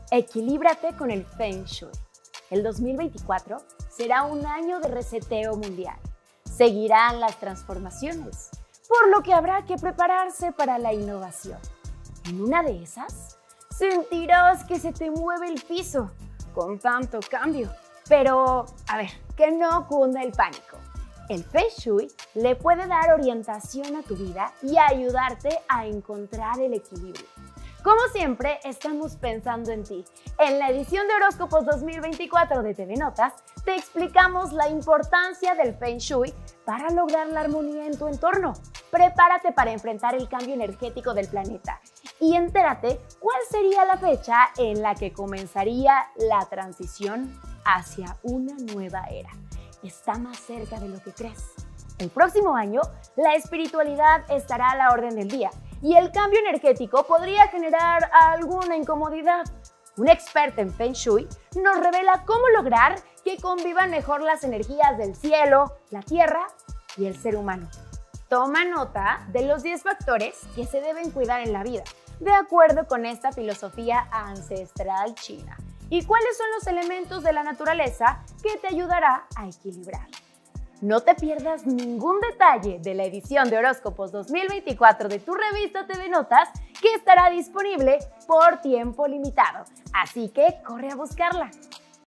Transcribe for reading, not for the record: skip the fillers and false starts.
Equilíbrate con el Feng Shui. El 2024 será un año de reseteo mundial. Seguirán las transformaciones, por lo que habrá que prepararse para la innovación. En una de esas, sentirás que se te mueve el piso con tanto cambio. Pero, a ver, que no cunda el pánico. El Feng Shui le puede dar orientación a tu vida y ayudarte a encontrar el equilibrio. Como siempre, estamos pensando en ti. En la edición de Horóscopos 2024 de TV Notas, te explicamos la importancia del Feng Shui para lograr la armonía en tu entorno. Prepárate para enfrentar el cambio energético del planeta y entérate cuál sería la fecha en la que comenzaría la transición hacia una nueva era. Está más cerca de lo que crees. El próximo año, la espiritualidad estará a la orden del día y el cambio energético podría generar alguna incomodidad. Un experto en Feng Shui nos revela cómo lograr que convivan mejor las energías del cielo, la tierra y el ser humano. Toma nota de los 10 factores que se deben cuidar en la vida, de acuerdo con esta filosofía ancestral china. ¿Y cuáles son los elementos de la naturaleza que te ayudará a equilibrar? No te pierdas ningún detalle de la edición de Horóscopos 2024 de tu revista TV Notas, que estará disponible por tiempo limitado. Así que corre a buscarla.